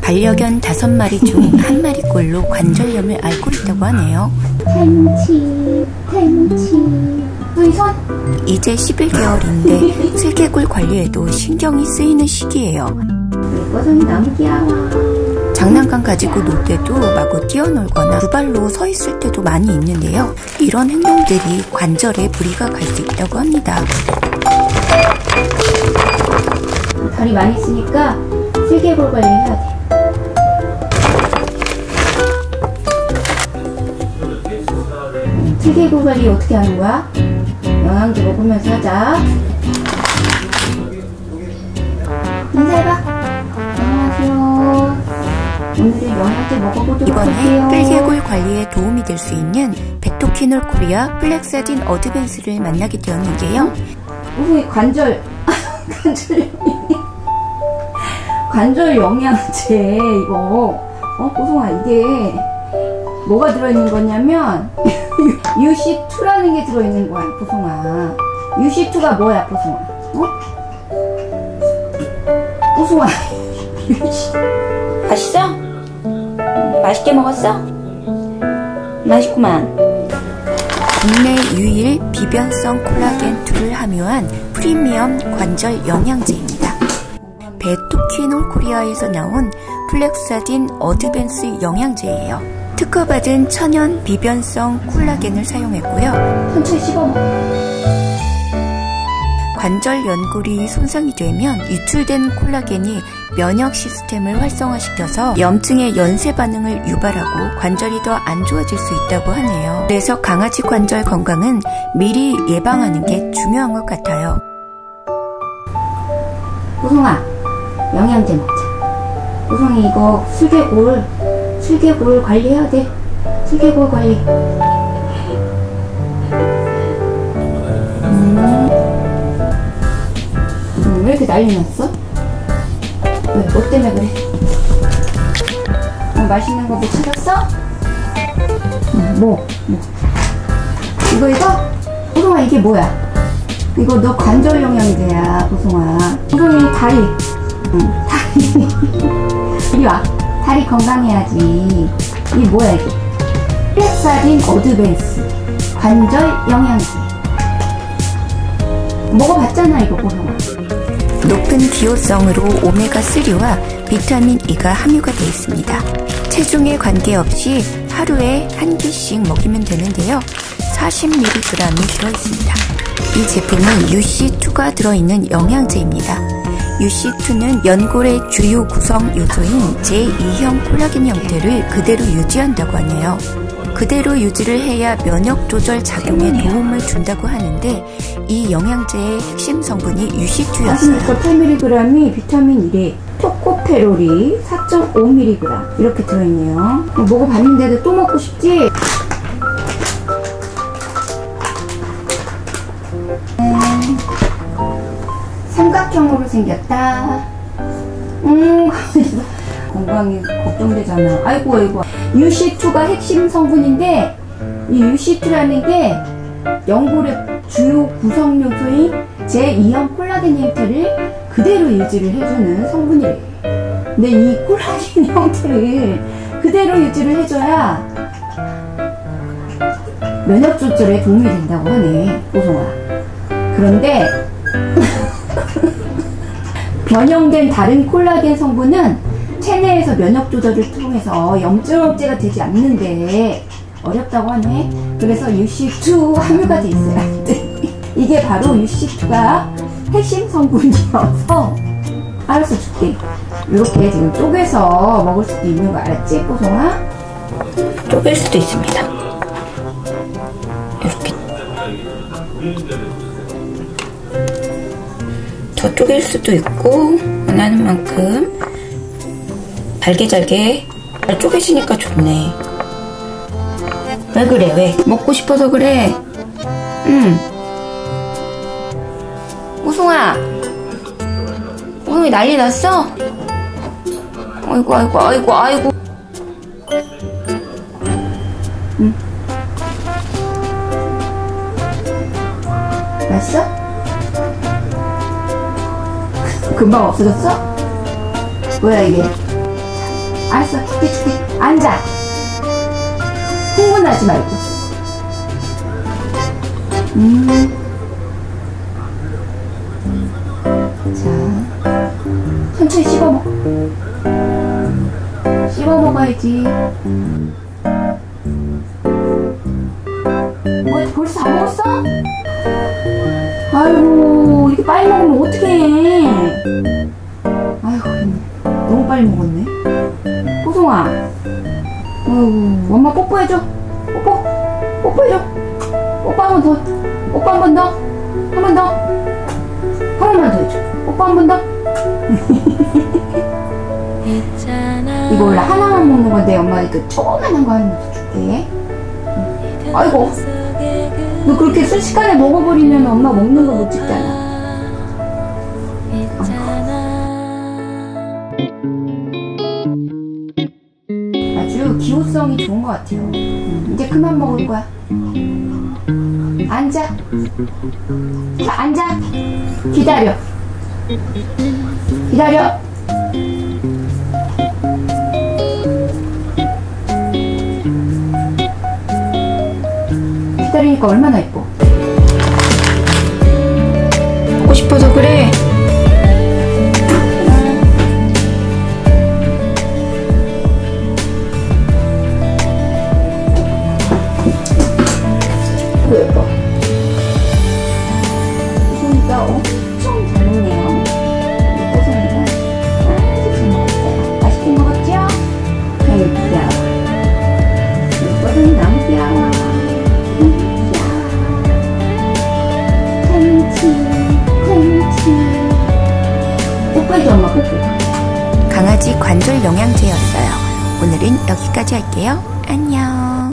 반려견 5마리 중 1마리꼴로 관절염을 앓고 있다고 하네요. 우리 손. 이제 11개월인데 슬개골 관리에도 신경이 쓰이는 시기예요. 뽀송이 너무 귀여워. 장난감 가지고 놀 때도 마구 뛰어놀거나 두 발로 서 있을 때도 많이 있는데요. 이런 행동들이 관절에 무리가 갈 수 있다고 합니다. 다리 많이 쓰니까 슬개골 관리해야 돼. 슬개골 관리 어떻게 하는 거야? 영양제 먹으면서 하자. 인사해봐. 안녕하세요. 오늘은 영양제 먹어보도록 할게요. 이번에 슬개골 관리에 도움이 될 수 있는 베토키놀 코리아 플렉사딘 어드밴스를 만나게 되었는데요. 우리 관절 영양제 이거 뽀송아 이게 뭐가 들어있는 거냐면 UC2라는 게 들어있는 거야 뽀송아. UC2가 뭐야 뽀송아? 뽀송아 맛있어? 맛있게 먹었어? 맛있구만. 국내 유일 비변성 콜라겐 2를 함유한 프리미엄 관절 영양제입니다. 베토키놀 코리아에서 나온 플렉사딘 어드밴스 영양제예요. 특허받은 천연 비변성 콜라겐을 사용했고요. 천천히 씹어먹어. 관절 연골이 손상이 되면 유출된 콜라겐이 면역 시스템을 활성화시켜서 염증의 연쇄 반응을 유발하고 관절이 더 안 좋아질 수 있다고 하네요. 그래서 강아지 관절 건강은 미리 예방하는 게 중요한 것 같아요. 뽀송아 영양제 먹자. 뽀송이 이거 슬개골 관리해야 돼. 슬개골 관리. 왜 이렇게 난리 났어? 왜? 뭐 때문에 그래? 맛있는 거 뭐 찾았어? 뭐? 이거? 뽀송아 이게 뭐야? 이거 너 관절 영양제야 뽀송아. 뽀송이 다리. 다리. 이리 와. 다리 건강해야지. 이게 뭐야 이게? 플렉사딘 어드밴스 관절 영양제. 먹어봤잖아 이거 뽀송아. 높은 기호성으로 오메가3와 비타민 E가 함유가 되어 있습니다. 체중에 관계없이 하루에 한 개씩 먹이면 되는데요. 40mg이 들어있습니다. 이 제품은 UC2가 들어있는 영양제입니다. UC2는 연골의 주요 구성 요소인 제2형 콜라겐 형태를 그대로 유지한다고 하네요. 그대로 유지를 해야 면역 조절 작용에 도움을 준다고 하는데 이 영양제의 핵심 성분이 UC2였어요. 48mg이 비타민 E래. 토코페롤이 4.5mg 이렇게 들어있네요. 먹어봤는데도 또 먹고 싶지? 삼각형으로 생겼다. 건강이 걱정되잖아. 아이고. UC2가 핵심 성분인데 이 UC2라는 게 연골의 주요 구성 요소인 제2형 콜라겐 형태를 그대로 유지를 해주는 성분이래. 근데 이 콜라겐 형태를 그대로 유지를 해줘야 면역 조절에 도움이 된다고 하네 뽀송아. 그런데 변형된 다른 콜라겐 성분은 체내에서 면역 조절을 통해서 염증 억제가 되지 않는데 어렵다고 하네. 그래서 UC2 함유가 돼 있어요. 이게 바로 UC2가 핵심 성분이어서 알아서 줄게. 이렇게 지금 쪼개서 먹을 수도 있는 거 알았지 뽀송아? 쪼갤 수도 있습니다. 이렇게 더 쪼갤 수도 있고 원하는 만큼 잘게 잘 쪼개지니까 좋네. 왜 그래 왜? 먹고 싶어서 그래. 뽀송아 뽀송이 난리 났어? 아이고. 맛있어? 금방 없어졌어? 뭐야 이게? 알았어, 줄게. 앉아. 흥분하지 말고. 자, 천천히 씹어먹어. 씹어먹어야지. 뭐, 벌써 다 먹었어? 아이고, 이렇게 빨리 먹으면 어떡해. 아이고, 너무 빨리 먹었네. 호송아. 아이고, 엄마 뽀뽀해줘. 뽀뽀해줘. 뽀뽀 한 번 더. 뽀뽀 한 번 더. 한 번 더. 한 번만 더 해줘. 뽀뽀 한 번 더. 이거 원래 하나만 먹는 건데 엄마 이거 조그만한 거 하나 더 줄게. 아이고, 너 그렇게 순식간에 먹어버리면 엄마 먹는 거 못 찍잖아. 아주 기호성이 좋은 것 같아요. 이제 그만 먹을 거야. 앉아. 자, 앉아. 기다려. 기다리니까 얼마나 예뻐. 보고 싶어서 그래. 예뻐. 소송이가 엄청 잘 먹네요. 소송이가 아주 잘 먹었어요. 맛있게 먹었죠? 아유, 귀여워. 예뻐서 너무 귀여워. 뽀뽀해줘, 엄마 뽀뽀. 강아지 관절 영양제였어요. 오늘은 여기까지 할게요. 안녕.